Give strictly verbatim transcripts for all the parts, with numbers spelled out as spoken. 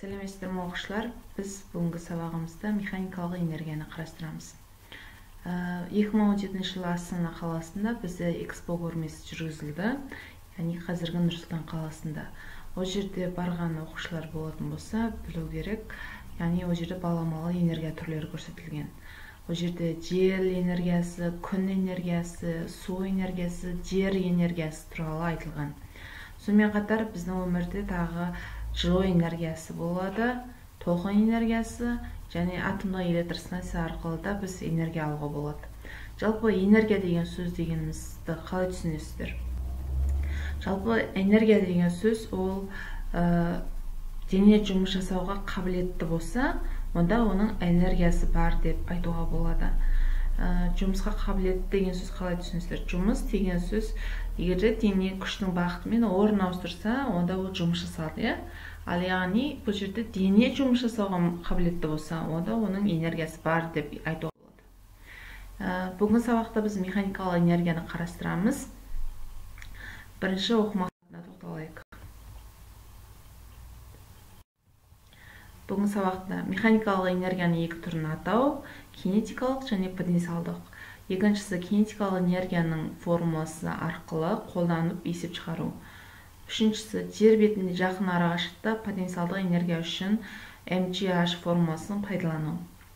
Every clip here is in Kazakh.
Сәлеметсіздер ме оқушылар? Біз бүгінгі сабағымызда механикалық энергияны қарастырамыз. екі мың он жетінші жылы Астана қаласында бізде экспо көрмесі жүргізілді, яғни қазіргі Нұр-Сұлтан қаласында. Ол жерде барған оқушылар болатын болса, білу керек, яғни ол жерде баламалы энергия түрлері көрсетілген. Ол жерде жел энергиясы, күн энергиясы, су энергиясы, жер энергиясы туралы айтылған. Сонымен қатар біздің өмірде тағы жылу энергиясы болады, толқын энергиясы және атомдық электр станция арқылы да біз энергия алуға болады. Жалпы энергия деген сөз дегенімізді қалай түсінесіздер? Жалпы энергия деген сөз ол ә, дене жұмыс жасауға қабілетті болса, онда оның энергиясы бар деп айтуға болады. Ә, жұмысқа қабілетті деген сөз қалай түсінесіздер? Жұмыс деген сөз, егер дене күштің бағытымен орын ауыстырса, онда ол жұмыс жасалады, иә? Ал яғни бұл жерде дене жұмыс жасауға қабілетті болса, онда оның энергиясы бар деп айтуға болады. Ә, бүгін сабақта біз механикалық энергияны қарастырамыз. Бірінші оқымаққа тоқталайық. Бүгін сабақта механикалық энергияны екі түрін атау, кинетикалық және потенциалдық. Екіншісі кинетикалық энергияның формуласы арқылы қолданып есеп шығару. Үшіншісі жер бетінде жақын арақашықтықта потенциалдық энергия үшін эм джи эйч формуласын пайдалану.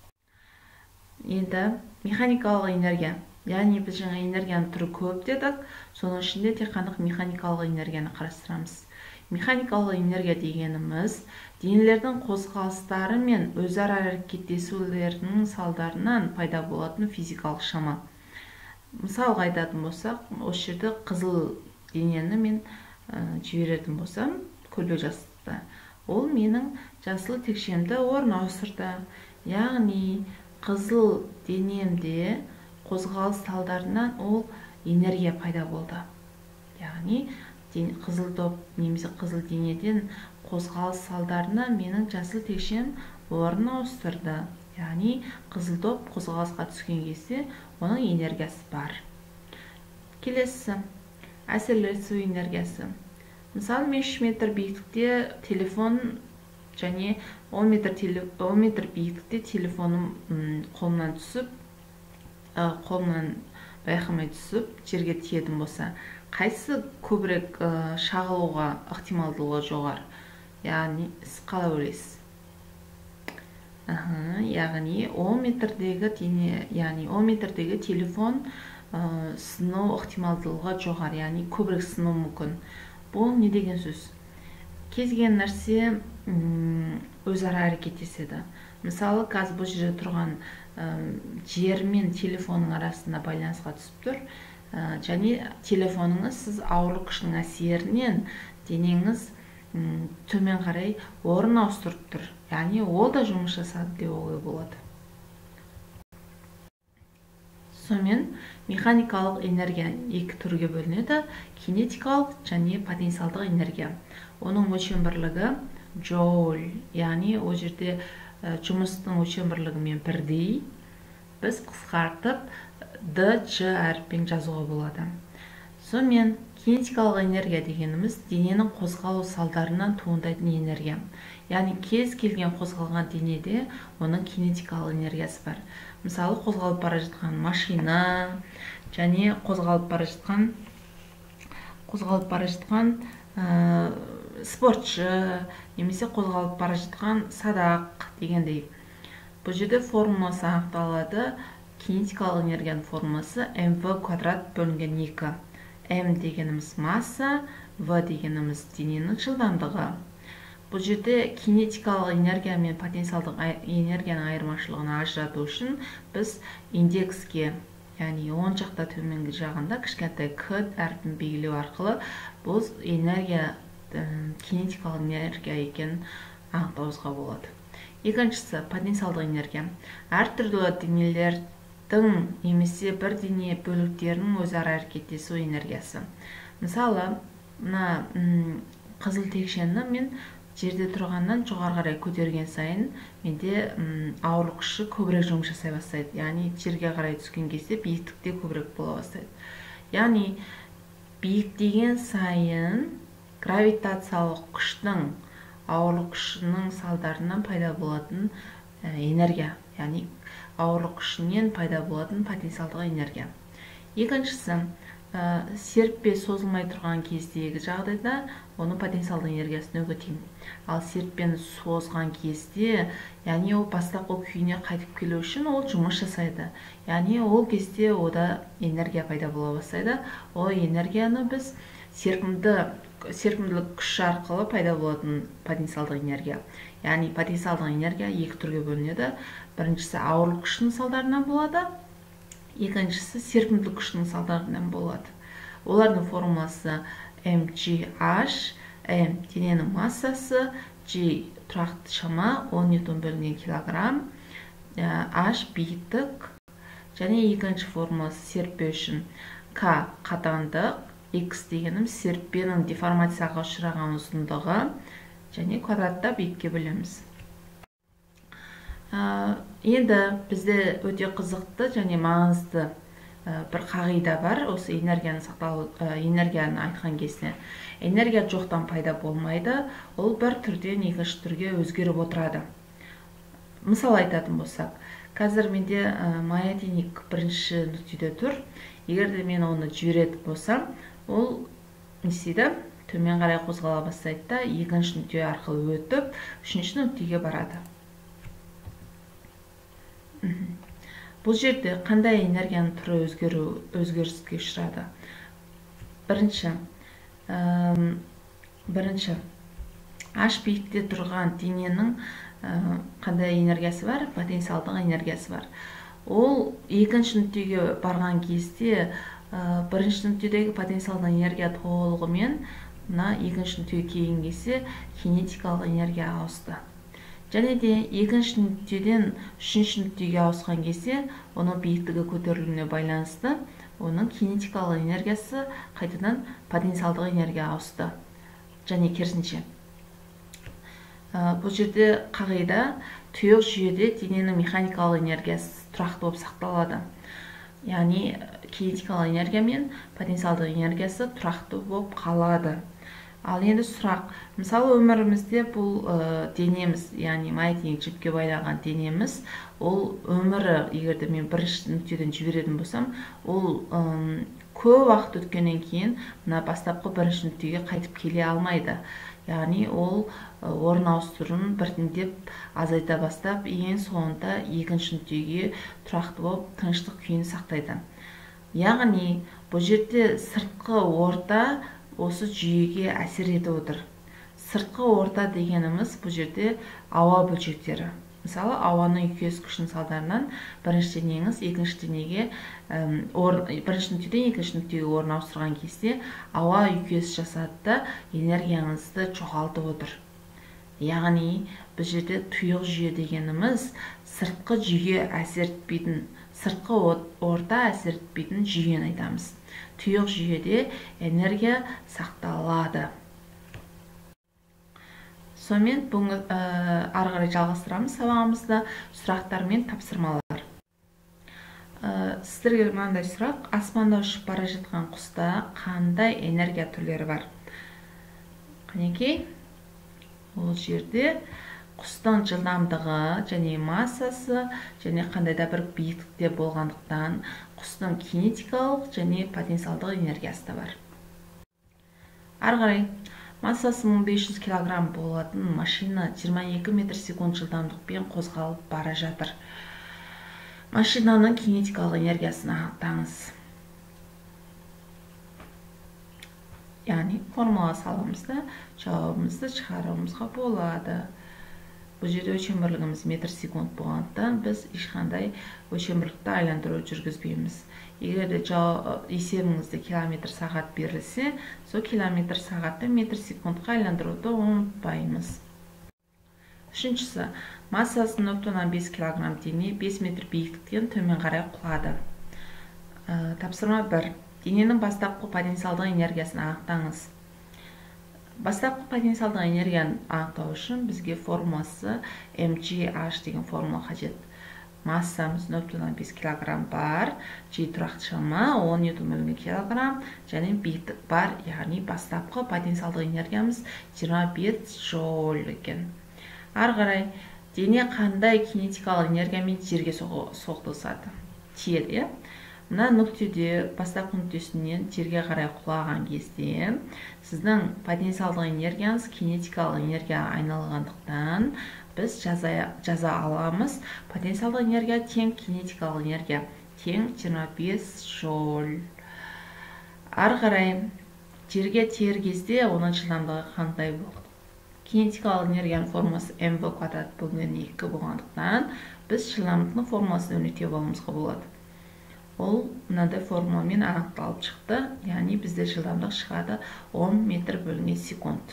Енді механикалық энергия, яғни біз жаңа энергияның түрі көп дедік, соның ішінде тек қана механикалық энергияны қарастырамыз. Механикалық энергия дегеніміз денелердің қозғалыстары мен өзара әрекеттесулерінің салдарынан пайда болатын физикалық шама. Мысалға айтатын болсақ, осы жерде қызыл денені мен жіберетін болсам, көлбеу жасытта, ол менің жасыл текшемді орын ауыстырды. Яғни қызыл денемде қозғалыс салдарынан ол энергия пайда болды. Яғни қызыл топ немесе қызыл денеден қозғалыс салдарынан менің жасыл текшем орын ауыстырды. Яғни қызыл топ қозғалысқа түскен кезде оның энергиясы бар. Келесі әсерлесу энергиясы. Мысалы, мен үш метр биіктікте телефон және он метр биіктікте телефоным қолымнан түсіп, қолымнан байқамай түсіп, жерге тиетін болса, қайсы көбірек шағылуға ықтималдылығы жоғары? Яғни, сіз қалай ойлайсыз? Яғни, он метрдегі дене, яғни он метрдегі телефон сыну ықтималдылығы жоғары, яғни көбірек сыну мүмкін. Бұл не деген сөз? Кез келген нәрсе өзара әрекеттеседі. Мысалы, қазір бұл жерде тұрған жер мен телефонның арасында байланысқа түсіп тұр. Және телефоныңыз сіз ауырлық күшінің әсерінен денеңіз төмен қарай орын ауыстырып тұр. Яғни ол да жұмыс жасады деп ойлауға болады. Сонымен механикалық энергия екі түрге бөлінеді: кинетикалық және потенциалдық энергия. Оның өлшем бірлігі джоуль, яғни ол жерде жұмыстың өлшем бірлігімен бірдей. Біз қысқартып д ж әріппен жазуға болады. Сонымен кинетикалық энергия дегеніміз дененің қозғалу салдарынан туындайтын энергия. Яғни кез келген қозғалған денеде оның кинетикалық энергиясы бар. Мысалы, қозғалып бара жатқан машина және қозғалып бара жатқан қозғалып бара жатқан спортшы немесе қозғалып бара жатқан садақ дегендей. Бұл жерде формуласы анықталады. Кинетикалық энергияның формуласы эм вэ квадрат бөлінген екі. М дегеніміз масса, В дегеніміз дененің жылдамдығы. Бұл жерде кинетикалық энергия мен потенциалдық энергияның айырмашылығын ажырату үшін біз индекске, яғни оң жақта төменгі жағында кішкентай к әріпін белгілеу арқылы бұл энергия кинетикалық энергия екенін анықтауымызға болады. Екіншісі потенциалдық энергия. Әртүрлі денелердің немесе бір дене бөліктерінің өзара әрекеттесу энергиясы. Мысалы, мына қызыл текшені мен жерде тұрғаннан жоғары қарай көтерген сайын менде ауырлық күші көбірек жұмыс жасай бастайды. Яғни жерге қарай түскен кезде биіктікте көбірек бола бастайды. Яғни биіктеген сайын гравитациялық күштің ауырлық күшінің салдарынан пайда болатын энергия, яғни ауырлық күшінен пайда болатын потенциалдық энергия. Екіншісі, серіппе созылмай тұрған кездегі жағдайда оның потенциалдық энергиясы нөлге тең. Ал серіппені созған кезде, яғни ол бастапқы күйіне қайтып келу үшін ол жұмыс жасайды. Яғни ол кезде ода энергия пайда бола бастайды. Ол энергияны біз серпімді серпімділік күш арқылы пайда болатын потенциалдық энергия. Яғни потенциалдық энергия екі түрге бөлінеді. Біріншісі ауырлық күшінің салдарынан болады. Екіншісі серпімділік күшінің салдарынан болады. Олардың формуласы эм джи эйч, M дененің массасы, G тұрақты шама он ньютон бөлінген килограмм, H биіктік, және екінші формуласы серіппе үшін K қатаңдық, X дегеніміз серіппенің деформацияға ұшыраған ұзындығы, және квадратта биікке бөлеміз. Енді бізде өте қызықты және маңызды бір қағида бар. Осы энергияны сақтау, энергияны айтқан кезде энергия жоқтан пайда болмайды, ол бір түрден екінші түрге өзгеріп отырады. Мысал айтатын болсақ, қазір менде маятник бірінші нүктеде тұр. Егер де мен оны жіберетін болсам, ол не істейді? Төмен қарай қозғала бастайды да, екінші нүкте арқылы өтіп, үшінші нүктеге барады. Бұл жерде қандай энергияның түрі өзгеру, өзгеріске ұшырады? Бірінші, бірінші, H биіктікте тұрған дененің қандай энергиясы бар? Потенциалдық энергиясы бар. Ол екінші нүктеге барған кезде бірінші нүктедегі потенциалдық энергия толығымен мына екінші нүктеге келген кезде кинетикалық энергияға ауысты. Және де екінші нүктеден үшінші нүктеге ауысқан кезде оның биіктігі көтерілуіне байланысты оның кинетикалық энергиясы қайтадан потенциалдық энергияға ауысты. Және керісінше. Бұл жерде қағида тұйық жүйеде дененің механикалық энергиясы тұрақты болып сақталады. Яғни кинетикалық энергия мен потенциалдық энергиясы тұрақты болып қалады. Ал енді сұрақ, мысалы өмірімізде бұл денеміз, яғни маятник жіпке байлаған денеміз, ол өмірі, егерде мен бірінші нүктеден жіберетін болсам, ол көп уақыт өткеннен кейін мына бастапқы бірінші нүктеге қайтып келе алмайды. Яғни ол орын ауыстыруын біртіндеп азайта бастап, ең соңында екінші нүктеге тұрақты болып тыныштық күйін сақтайды. Яғни бұл жерде сыртқы орта осы жүйеге әсер етіп отыр. Сыртқы орта дегеніміз бұл жерде ауа бөлшектері. Мысалы, ауаның үйкеліс күшінің салдарынан бірінші денеңіз екінші денеге, бірінші нүктеден екінші нүктеге орын ауыстырған кезде ауа үйкеліс жасады да энергияңызды жоғалтып отыр. Яғни бұл жерде тұйық жүйе дегеніміз сыртқы жүйе әсер етпейтін, сыртқы орта әсер етпейтін жүйені айтамыз. Тұйық жүйеде энергия сақталады. Сонымен бұны ары қарай жалғастырамыз сабағымызда сұрақтар мен тапсырмалар. Сіздерге мынандай сұрақ: аспанда ұшып бара жатқан құста қандай энергия түрлері бар? Қанекей, ол жерде құстың жылдамдығы және массасы және қандай да бір биіктікте болғандықтан құстың кинетикалық және потенциалдық энергиясы да бар. Ары қарай, массасы мың бес жүз килограмм болатын машина жиырма екі метр секунд жылдамдықпен қозғалып бара жатыр. Машинаның кинетикалық энергиясын анықтаңыз. Яғни формула саламыз да жауабымызды шығаруымызға болады. Бұл жерде өлшем бірлігіміз метр секунд болғандықтан біз ешқандай өлшем бірлікті айландыру жүргізбейміз. Егер де есебіңізде километр сағат берілсе, сол километр сағатты метр секундқа айландыруды ұмытпаймыз. Үшіншісі, массасы нөл бүтін оннан бес килограмм дене бес метр биіктіктен төмен қарай құлады. Тапсырма бір. Дененің бастапқы потенциалдық энергиясын анықтаңыз. Бастапқы потенциалдық энергияны анықтау үшін бізге формуласы эм джи эйч деген формула қажет. массамыз нөл бүтін бес килограмм бар, G тұрақты шама он ньютон метр килограмм, және биіктік бар, яғни бастапқы потенциалдық энергиямыз жиырма бес джоуль екен. Ары қарай дене қандай кинетикалық энергиямен жерге соқтығысады? Тиеді, иә? Мына нүктеде бастапқы нүктесінен жерге қарай құлаған кезде сіздің потенциалдық энергияңыз кинетикалық энергияға айналғандықтан біз жаза аламыз. Потенциалдық энергия тең кинетикалық энергия тең жиырма бес джоуль. Ары қарай жерге тиер кезде оның жылдамдығы қандай болады? Кинетикалық энергияның формуласы mv квадрат бөлінген екі болғандықтан біз жылдамдықтың формуласын өрнектеп алуымызға болады. Ол мынандай формуламен анықталып шықты, яғни бізде жылдамдық шығады он метр бөлінген секунд.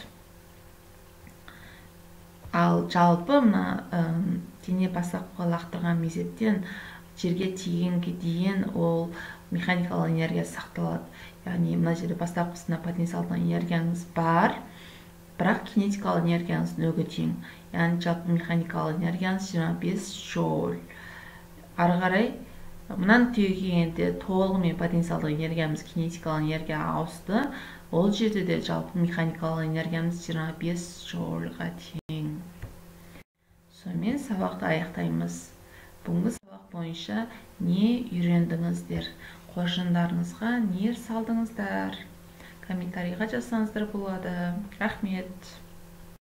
Ал жалпы мына дене бастапқы лақтырған мезеттен жерге тигенге дейін ол механикалық энергия сақталады. Яғни мына жерде бастапқысында потенциалдық энергияңыз бар, бірақ кинетикалық энергияңыз нөлге тең. Яғни жалпы механикалық энергияңыз жиырма бес джоуль. Ары қарай мына нүктеге келгенде толығымен потенциалдық энергиямыз кинетикалық энергияға ауысты. Ол жерде де жалпы механикалық энергиямыз жиырма бес джоульға тең. Сонымен сабақты аяқтаймыз. Бүгінгі сабақ бойынша не үйрендіңіздер? Қоржындарыңызға не салдыңыздар? Комментарийға жазсаңыздар болады. Рахмет.